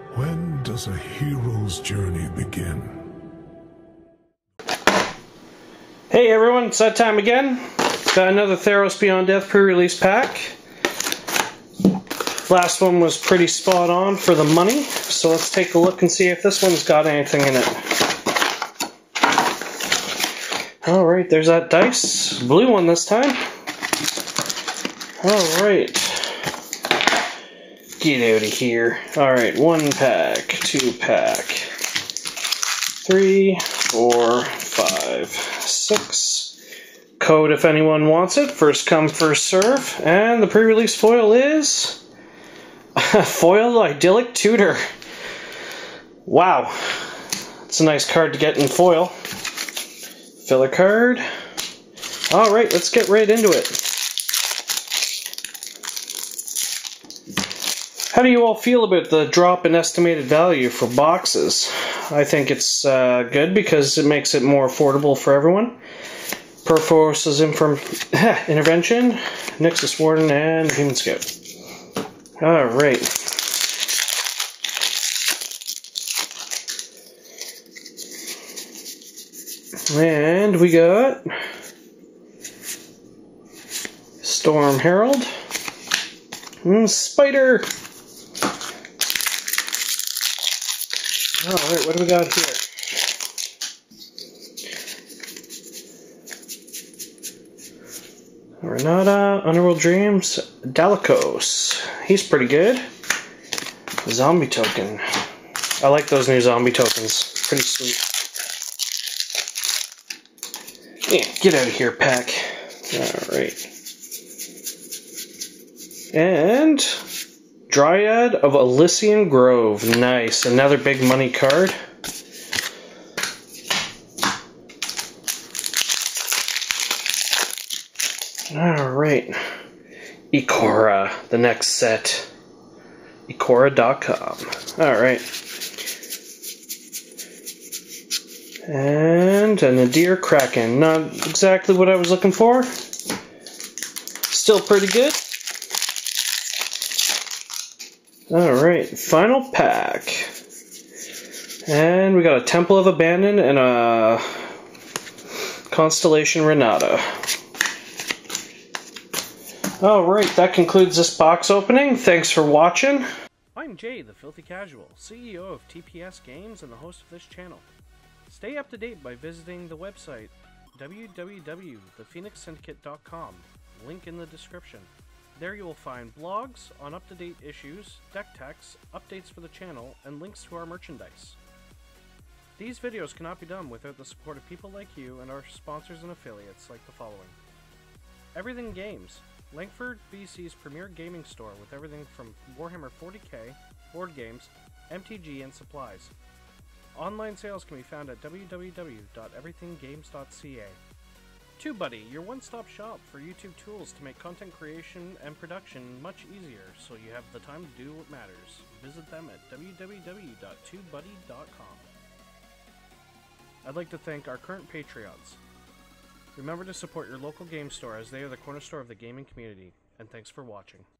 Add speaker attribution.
Speaker 1: When does a hero's journey begin?
Speaker 2: Hey everyone, it's that time again. Got another Theros Beyond Death pre-release pack. Last one was pretty spot on for the money, so let's take a look and see if this one's got anything in it. Alright, there's that dice. Blue one this time. Alright. Get out of here. Alright, 1 pack, 2 pack, 3, 4, 5, 6. Code if anyone wants it. First come, first serve. And the pre-release foil is Foiled Idyllic Tutor. Wow. It's a nice card to get in foil. Filler card. Alright, let's get right into it. How do you all feel about the drop in estimated value for boxes? I think it's good because it makes it more affordable for everyone. Perforce's Intervention, Nexus Warden, and Human Scout. Alright. And we got Storm Herald. Spider! Alright, what do we got here? Renata, Underworld Dreams, Dalikos. He's pretty good. Zombie token. I like those new zombie tokens. Pretty sweet. Yeah, get out of here, pack. Alright. And Dryad of Elysian Grove. Nice. Another big money card. Alright. Ikora, the next set. Ikora.com. Alright. And a Nadir Kraken. Not exactly what I was looking for. Still pretty good. Alright, final pack. And we got a Temple of Abandon and a Constellation Renata. Alright, that concludes this box opening. Thanks for watching.
Speaker 3: I'm Jay, the Filthy Casual, CEO of TPS Games and the host of this channel. Stay up to date by visiting the website www.thephoenixsyndicate.com, link in the description. There you will find blogs on up-to-date issues, deck techs, updates for the channel, and links to our merchandise. These videos cannot be done without the support of people like you and our sponsors and affiliates like the following. Everything Games, Langford, BC's premier gaming store with everything from Warhammer 40k, board games, MTG, and supplies. Online sales can be found at www.everythinggames.ca. TubeBuddy, your one-stop shop for YouTube tools to make content creation and production much easier so you have the time to do what matters. Visit them at www.tubebuddy.com. I'd like to thank our current Patreons. Remember to support your local game store as they are the cornerstone of the gaming community, and thanks for watching.